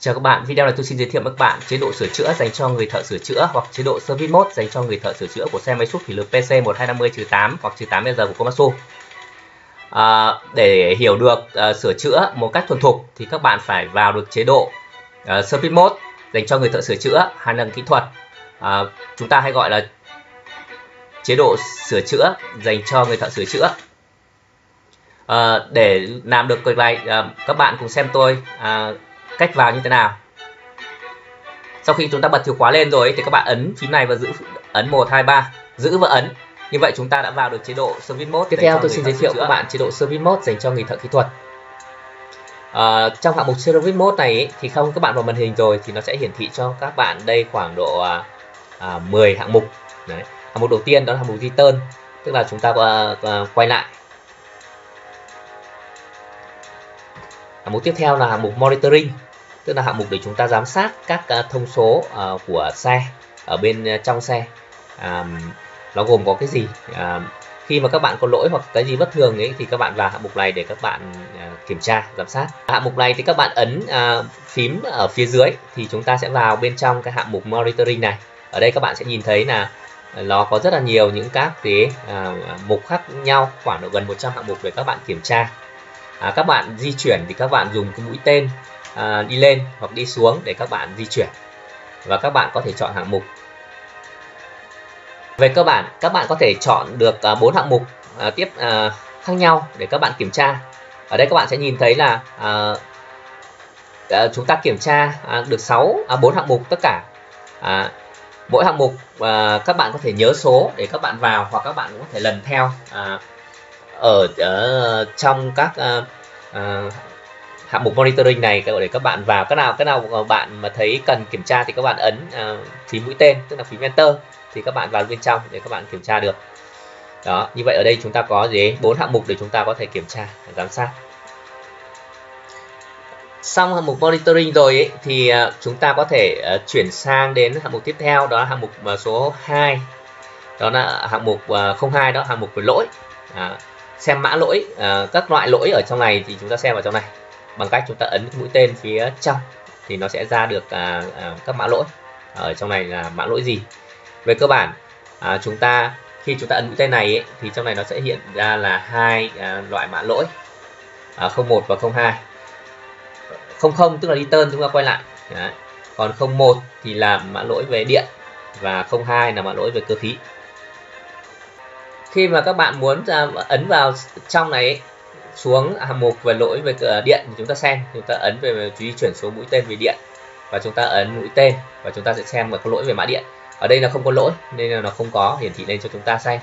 Chào các bạn, video này tôi xin giới thiệu với các bạn chế độ sửa chữa dành cho người thợ sửa chữa hoặc chế độ Service Mode dành cho người thợ sửa chữa của xe máy xúc thủy lực PC 1250-8 hoặc -8 bây giờ của Komatsu. Để hiểu được sửa chữa một cách thuần thục thì các bạn phải vào được chế độ Service Mode dành cho người thợ sửa chữa hay là kỹ thuật. Chúng ta hay gọi là chế độ sửa chữa dành cho người thợ sửa chữa. Để làm được việc này, các bạn cùng xem tôi cách vào như thế nào. Sau khi chúng ta bật chìa khóa lên rồi thì các bạn ấn phím này và giữ ấn 1, 2, 3, giữ và ấn. Như vậy chúng ta đã vào được chế độ Service Mode. Tiếp theo tôi xin giới thiệu các bạn chế độ Service Mode dành cho người thợ kỹ thuật. Trong hạng mục Service Mode này thì không các bạn vào màn hình rồi thì nó sẽ hiển thị cho các bạn đây khoảng độ 10 hạng mục. Đấy. Hạng mục đầu tiên đó là hạng mục Return, tức là chúng ta quay lại. Hạng mục tiếp theo là hạng mục Monitoring, tức là hạng mục để chúng ta giám sát các thông số của xe ở bên trong xe. Nó gồm có cái gì? Khi mà các bạn có lỗi hoặc cái gì bất thường ấy thì các bạn vào hạng mục này để các bạn kiểm tra, giám sát. Hạng mục này thì các bạn ấn phím ở phía dưới thì chúng ta sẽ vào bên trong cái hạng mục Monitoring này. Ở đây các bạn sẽ nhìn thấy là nó có rất là nhiều những các cái mục khác nhau, khoảng độ gần 100 hạng mục để các bạn kiểm tra. Các bạn di chuyển thì các bạn dùng cái mũi tên đi lên hoặc đi xuống để các bạn di chuyển và các bạn có thể chọn hạng mục. Về cơ bản các bạn có thể chọn được 4 hạng mục khác nhau để các bạn kiểm tra. Ở đây các bạn sẽ nhìn thấy là chúng ta kiểm tra được 4 hạng mục tất cả. Mỗi hạng mục các bạn có thể nhớ số để các bạn vào hoặc các bạn cũng có thể lần theo ở trong các hạng mục Monitoring này để các bạn vào. Cái nào bạn mà thấy cần kiểm tra thì các bạn ấn phím mũi tên, tức là phím Enter, thì các bạn vào bên trong để các bạn kiểm tra được. Đó, như vậy ở đây chúng ta có 4 hạng mục để chúng ta có thể kiểm tra, giám sát. Xong hạng mục Monitoring rồi ấy, thì chúng ta có thể chuyển sang đến hạng mục tiếp theo, đó là hạng mục số 2. Đó là hạng mục 02, đó là hạng mục về lỗi. Xem mã lỗi, các loại lỗi ở trong này thì chúng ta xem vào trong này bằng cách chúng ta ấn mũi tên phía trong thì nó sẽ ra được các mã lỗi ở trong này là mã lỗi gì. Về cơ bản chúng ta khi chúng ta ấn mũi tên này ấy, thì trong này nó sẽ hiện ra là hai loại mã lỗi, 01 và 02. 00 tức là return, chúng ta quay lại. Đấy. Còn 01 thì là mã lỗi về điện và 02 là mã lỗi về cơ khí. Khi mà các bạn muốn ấn vào trong này ấy, xuống hạng mục về lỗi về điện thì chúng ta xem, chúng ta ấn về di chuyển số mũi tên về điện và chúng ta ấn mũi tên và chúng ta sẽ xem mà có lỗi về mã điện. Ở đây là không có lỗi nên là nó không có hiển thị lên cho chúng ta xem.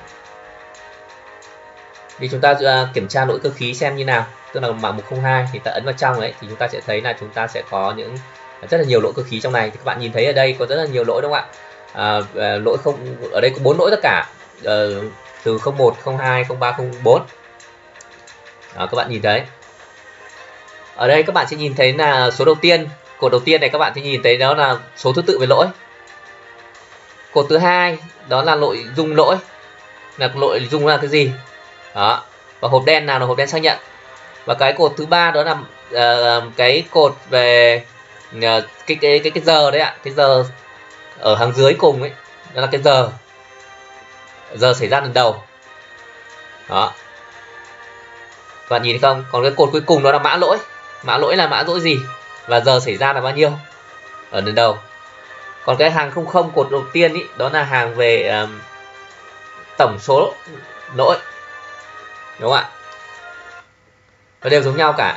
Thì chúng ta kiểm tra lỗi cơ khí xem như nào, tức là hạng mục 02 thì ta ấn vào trong ấy thì chúng ta sẽ thấy là chúng ta sẽ có rất là nhiều lỗi cơ khí trong này. Thì các bạn nhìn thấy ở đây có rất là nhiều lỗi đúng không ạ? Lỗi không, ở đây có 4 lỗi tất cả, từ 01, 02, 03, 04. Đó, các bạn nhìn thấy. Ở đây các bạn sẽ nhìn thấy là số đầu tiên, cột đầu tiên này các bạn sẽ nhìn thấy đó là số thứ tự về lỗi. Cột thứ hai đó là nội dung lỗi, là nội dung là cái gì. Đó. Và hộp đen nào là hộp đen xác nhận. Và cái cột thứ ba đó là cái cột về cái giờ đấy ạ, cái giờ ở hàng dưới cùng ấy, đó là cái giờ xảy ra lần đầu. Đó. Bạn nhìn thấy không? Còn cái cột cuối cùng đó là mã lỗi. Mã lỗi là mã lỗi gì và giờ xảy ra là bao nhiêu ở lần đầu. Còn cái hàng 00 cột đầu tiên ý, đó là hàng về tổng số lỗi, đúng không ạ? Nó đều giống nhau cả.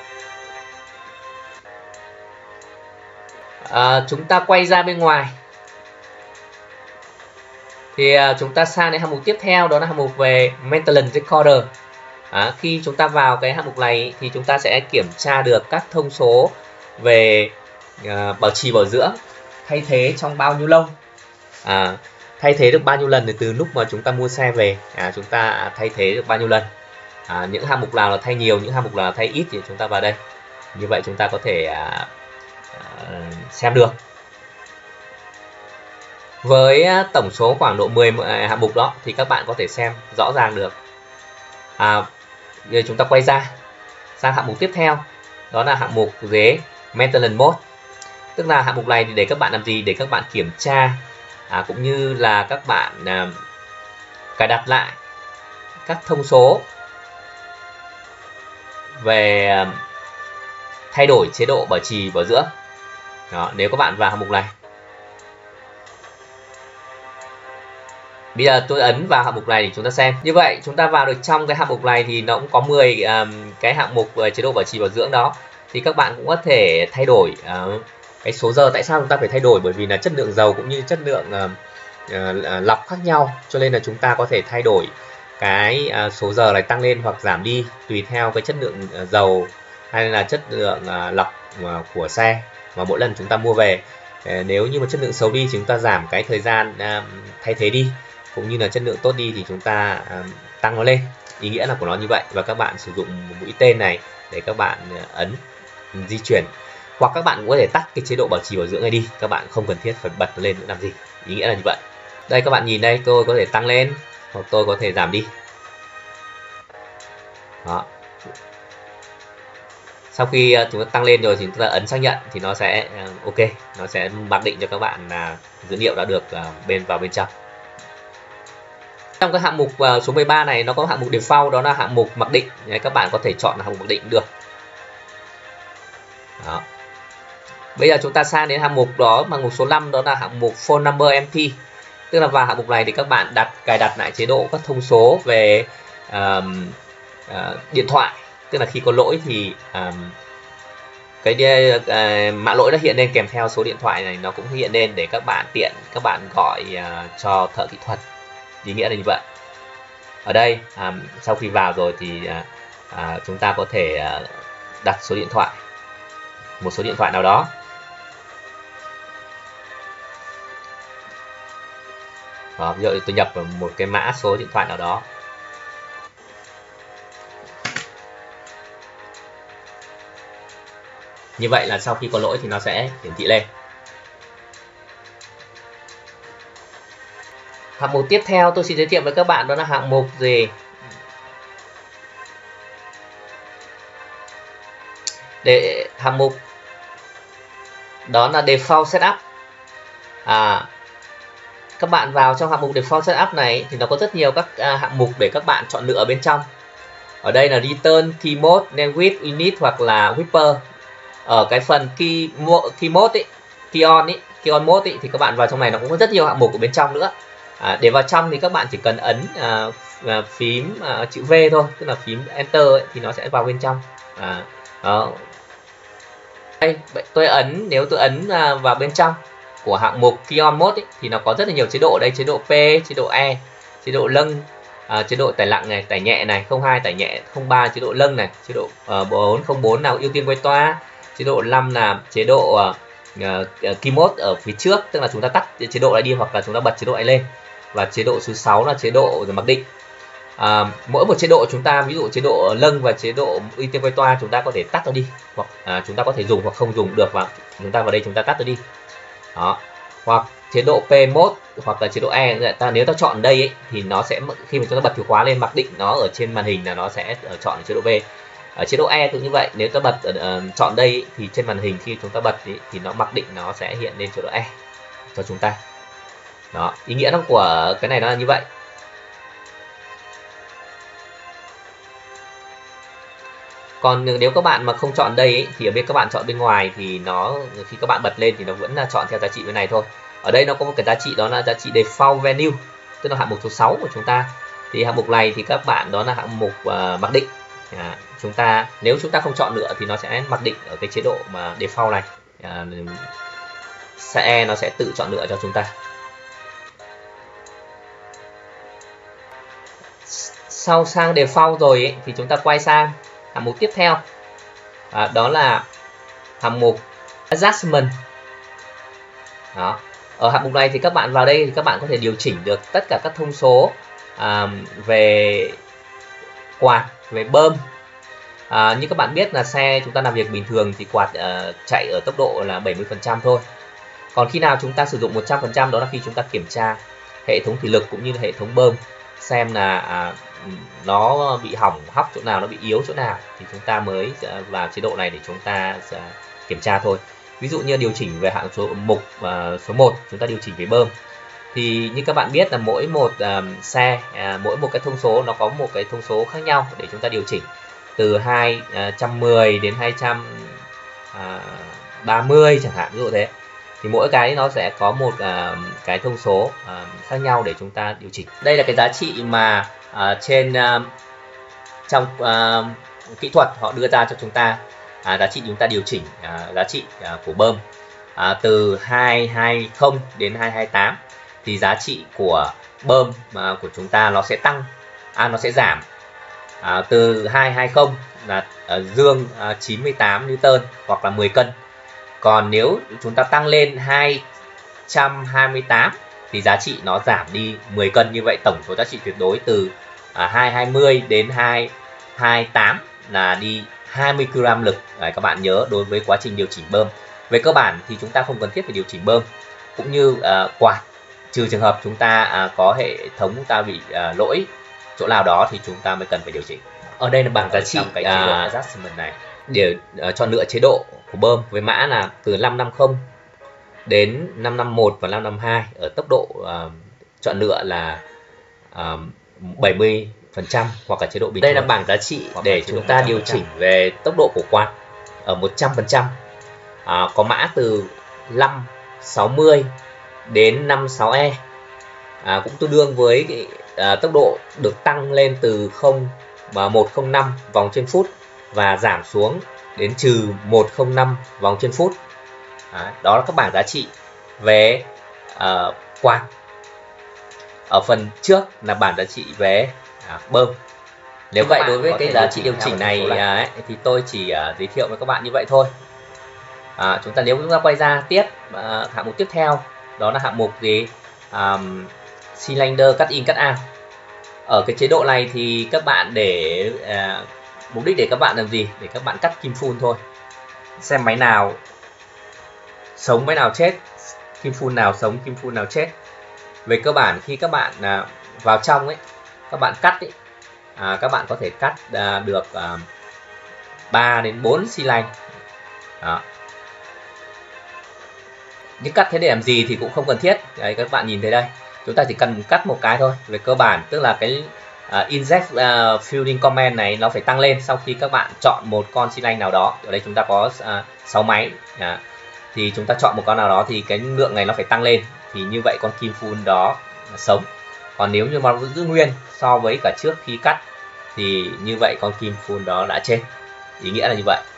Chúng ta quay ra bên ngoài thì chúng ta sang đến hạng mục tiếp theo, đó là hạng mục về Maintenance Recorder. Khi chúng ta vào cái hạng mục này thì chúng ta sẽ kiểm tra được các thông số về bảo trì bảo dưỡng, thay thế trong bao nhiêu lâu, thay thế được bao nhiêu lần từ lúc mà chúng ta mua xe về, chúng ta thay thế được bao nhiêu lần, những hạng mục nào là thay nhiều, những hạng mục nào là thay ít thì chúng ta vào đây. Như vậy chúng ta có thể xem được. Với tổng số khoảng độ 10 hạng mục đó thì các bạn có thể xem rõ ràng được. Giờ chúng ta quay ra sang hạng mục tiếp theo, đó là hạng mục maintenance mode. Tức là hạng mục này thì để các bạn làm gì? Để các bạn kiểm tra cũng như là các bạn cài đặt lại các thông số về thay đổi chế độ bảo trì bảo dưỡng. Đó, nếu các bạn vào hạng mục này, bây giờ tôi ấn vào hạng mục này để chúng ta xem. Như vậy chúng ta vào được trong cái hạng mục này thì nó cũng có 10 cái hạng mục về chế độ bảo trì bảo dưỡng đó. Thì các bạn cũng có thể thay đổi cái số giờ. Tại sao chúng ta phải thay đổi? Bởi vì là chất lượng dầu cũng như chất lượng lọc khác nhau, cho nên là chúng ta có thể thay đổi cái số giờ này tăng lên hoặc giảm đi tùy theo cái chất lượng dầu hay là chất lượng lọc của xe mà mỗi lần chúng ta mua về. Nếu như mà chất lượng xấu đi thì chúng ta giảm cái thời gian thay thế đi, cũng như là chất lượng tốt đi thì chúng ta tăng nó lên. Ý nghĩa là của nó như vậy. Và các bạn sử dụng mũi tên này để các bạn ấn di chuyển, hoặc các bạn cũng có thể tắt cái chế độ bảo trì bảo dưỡng này đi, các bạn không cần thiết phải bật nó lên nữa làm gì. Ý nghĩa là như vậy. Đây các bạn nhìn đây, tôi có thể tăng lên hoặc tôi có thể giảm đi. Đó. Sau khi chúng ta tăng lên rồi thì chúng ta ấn xác nhận thì nó sẽ ok, nó sẽ mặc định cho các bạn là dữ liệu đã được vào bên trong. Trong cái hạng mục số 13 này nó có hạng mục default, đó là hạng mục mặc định. Các bạn có thể chọn hạng mục mặc định được. Đó. Bây giờ chúng ta sang đến hạng mục đó, hạng mục số 5, đó là hạng mục phone number empty. Tức là vào hạng mục này thì các bạn cài đặt lại chế độ các thông số về điện thoại. Tức là khi có lỗi thì mã lỗi nó hiện lên kèm theo số điện thoại này, nó cũng hiện lên để các bạn tiện các bạn gọi cho thợ kỹ thuật. Ý nghĩa là như vậy. Ở đây sau khi vào rồi thì chúng ta có thể đặt số điện thoại, một số điện thoại nào đó. Đó, ví dụ tôi nhập vào một cái mã số điện thoại nào đó. Như vậy là sau khi có lỗi thì nó sẽ hiển thị lên. Hạng mục tiếp theo tôi xin giới thiệu với các bạn đó là hạng mục gì? Để hạng mục đó là default setup. Các bạn vào trong hạng mục default setup này thì nó có rất nhiều các hạng mục để các bạn chọn lựa ở bên trong. Ở đây là return, key mode, navigate, init hoặc là whisper. Ở cái phần key mode key on mode thì các bạn vào trong này nó cũng có rất nhiều hạng mục ở bên trong nữa. Để vào trong thì các bạn chỉ cần ấn phím chữ V thôi, tức là phím enter thì nó sẽ vào bên trong. Đó. Đây, nếu tôi ấn vào bên trong của hạng mục key on mode thì nó có rất là nhiều chế độ. Đây, chế độ P, chế độ E, chế độ lâng, chế độ tải nặng này, tải nhẹ này, 02 tải nhẹ, 03 chế độ lâng này, chế độ 404 nào ưu tiên quay toa, chế độ 5 là chế độ key mode ở phía trước, tức là chúng ta tắt chế độ này đi hoặc là chúng ta bật chế độ này lên. Và chế độ số 6 là chế độ mặc định. Mỗi một chế độ chúng ta, ví dụ chế độ lâng và chế độ ưu tiên quay toa, chúng ta có thể tắt nó đi, hoặc chúng ta có thể dùng hoặc không dùng được, và chúng ta vào đây chúng ta tắt nó đi. Đó. Hoặc chế độ P mode hoặc là chế độ E, nếu ta chọn đây ấy, thì nó sẽ khi mà chúng ta bật chìa khóa lên, mặc định nó ở trên màn hình là nó sẽ chọn chế độ V. Ở chế độ E cũng như vậy, nếu ta bật chọn đây ấy, thì trên màn hình khi chúng ta bật ấy, thì nó mặc định nó sẽ hiện lên chế độ E cho chúng ta. Đó, ý nghĩa của cái này nó là như vậy. Còn nếu các bạn mà không chọn đây ấy, thì ở bên các bạn chọn bên ngoài thì nó khi các bạn bật lên thì nó vẫn là chọn theo giá trị bên này thôi. Ở đây nó có một cái giá trị đó là giá trị default value, tức là hạng mục số 6 của chúng ta. Thì hạng mục này thì các bạn đó là hạng mục mặc định. Nếu chúng ta không chọn nữa thì nó sẽ mặc định ở cái chế độ mà default này. Nó sẽ tự chọn lựa cho chúng ta. Sau sang default rồi ấy, thì chúng ta quay sang hạng mục tiếp theo, đó là hạng mục adjustment. Đó. Ở hạng mục này thì các bạn vào đây thì các bạn có thể điều chỉnh được tất cả các thông số về quạt, về bơm. Như các bạn biết là xe chúng ta làm việc bình thường thì quạt chạy ở tốc độ là 70% thôi. Còn khi nào chúng ta sử dụng 100% đó là khi chúng ta kiểm tra hệ thống thủy lực cũng như là hệ thống bơm, xem là nó bị hỏng hóc chỗ nào, nó bị yếu chỗ nào, thì chúng ta mới vào chế độ này để chúng ta kiểm tra thôi. Ví dụ như điều chỉnh về hạng mục số 1 chúng ta điều chỉnh về bơm, thì như các bạn biết là mỗi một xe, mỗi một cái thông số nó có một cái thông số khác nhau để chúng ta điều chỉnh, từ 210 đến 230 chẳng hạn, ví dụ thế. Thì mỗi cái nó sẽ có một cái thông số khác nhau để chúng ta điều chỉnh. Đây là cái giá trị mà trên trong kỹ thuật họ đưa ra cho chúng ta, giá trị chúng ta điều chỉnh giá trị của bơm từ 220 đến 228 thì giá trị của bơm của chúng ta nó sẽ tăng, nó sẽ giảm từ 220 là dương 98 Newton hoặc là 10 cân. Còn nếu chúng ta tăng lên 228 thì giá trị nó giảm đi 10 cân. Như vậy tổng số giá trị tuyệt đối từ 220 đến 228 là đi 20 kg lực. Đấy, các bạn nhớ đối với quá trình điều chỉnh bơm. Về cơ bản thì chúng ta không cần thiết phải điều chỉnh bơm cũng như quạt, trừ trường hợp chúng ta có hệ thống chúng ta bị lỗi chỗ nào đó thì chúng ta mới cần phải điều chỉnh. Ở đây là bảng giá trị cái chế độ adjustment này để chọn lựa chế độ của bơm với mã là từ 550 đến 551 và 552 ở tốc độ chọn lựa là 70% hoặc là chế độ bình thường. Đây là bảng giá trị để chúng ta điều chỉnh về tốc độ của quạt ở 100%, có mã từ 560 đến 56E, cũng tương đương với cái, tốc độ được tăng lên từ 105 vòng trên phút và giảm xuống đến trừ 105 vòng trên phút. Đó là các bảng giá trị về quạt. Ở phần trước là bảng giá trị về bơm. Nếu vậy đối với cái giá trị điều chỉnh này thì tôi chỉ giới thiệu với các bạn như vậy thôi. Nếu chúng ta quay ra tiếp hạng mục tiếp theo, đó là hạng mục gì? Cylinder cut in cut out. Ở cái chế độ này thì các bạn để mục đích để các bạn làm gì? Để các bạn cắt kim phun thôi. Xem máy nào sống máy nào chết, kim phun nào sống kim phun nào chết. Về cơ bản khi các bạn vào trong ấy, các bạn cắt ấy, các bạn có thể cắt được 3 đến 4 xi lanh. Nhưng cắt thế để làm gì thì cũng không cần thiết. Đấy, các bạn nhìn thấy đây, chúng ta chỉ cần cắt một cái thôi. Về cơ bản tức là cái inject filling command này nó phải tăng lên sau khi các bạn chọn một con xi lanh nào đó. Ở đây chúng ta có 6 máy, thì chúng ta chọn một con nào đó thì cái lượng này nó phải tăng lên, thì như vậy con kim phun đó là sống. Còn nếu như mà giữ nguyên so với cả trước khi cắt thì như vậy con kim phun đó đã chết. Ý nghĩa là như vậy.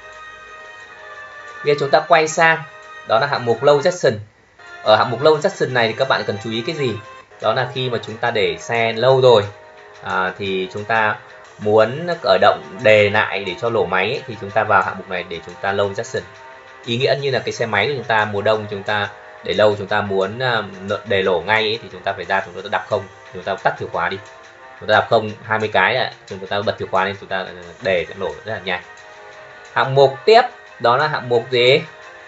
Bây giờ chúng ta quay sang đó là hạng mục low junction. Ở hạng mục low junction này thì các bạn cần chú ý cái gì? Đó là khi mà chúng ta để xe lâu rồi thì chúng ta muốn khởi động đề lại để cho lổ máy ấy, thì chúng ta vào hạng mục này để chúng ta low junction. Ý nghĩa như là cái xe máy của chúng ta mùa đông chúng ta để lâu, chúng ta muốn đề lổ ngay ấy, thì chúng ta phải ra, chúng ta đập không, chúng ta tắt chìa khóa đi, chúng ta đập không 20 cái này, chúng ta bật chìa khóa lên, chúng ta để nổ rất là nhanh. Hạng mục tiếp đó là hạng mục gì?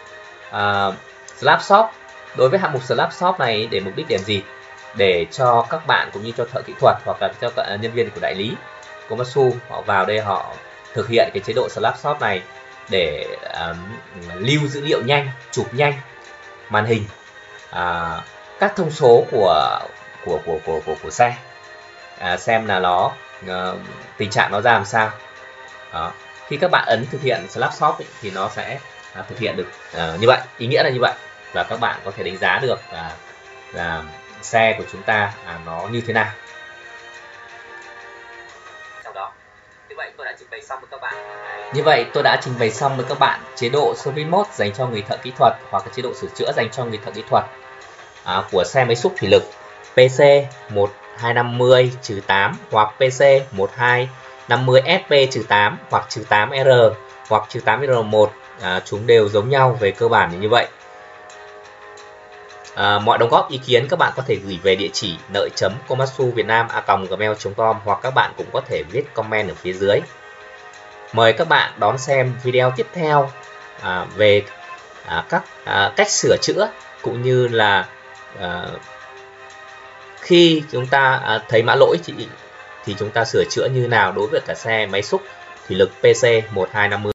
Slab shop. Đối với hạng mục slab shop này để mục đích làm gì? Để cho các bạn cũng như cho thợ kỹ thuật hoặc là cho các nhân viên của đại lý Komatsu họ vào đây họ thực hiện cái chế độ slab shop này để lưu dữ liệu nhanh, chụp nhanh màn hình các thông số của xe, xem là nó tình trạng nó ra làm sao. Đó. Khi các bạn ấn thực hiện slab shop ấy, thì nó sẽ thực hiện được như vậy. Ý nghĩa là như vậy, và các bạn có thể đánh giá được là xe của chúng ta nó như thế nào. Sau đó, như vậy tôi đã trình bày xong với các bạn. Như vậy tôi đã trình bày xong với các bạn chế độ service mode dành cho người thợ kỹ thuật hoặc là chế độ sửa chữa dành cho người thợ kỹ thuật của xe máy xúc thủy lực PC 1250-8 hoặc PC 1250SP-8 hoặc -8R hoặc -8R1. Chúng đều giống nhau về cơ bản như vậy. Mọi đóng góp ý kiến các bạn có thể gửi về địa chỉ nợi.komatsuvietnam@gmail.com hoặc các bạn cũng có thể viết comment ở phía dưới. Mời các bạn đón xem video tiếp theo về các cách sửa chữa cũng như là khi chúng ta thấy mã lỗi thì chúng ta sửa chữa như nào đối với cả xe máy xúc thủy lực PC 1250.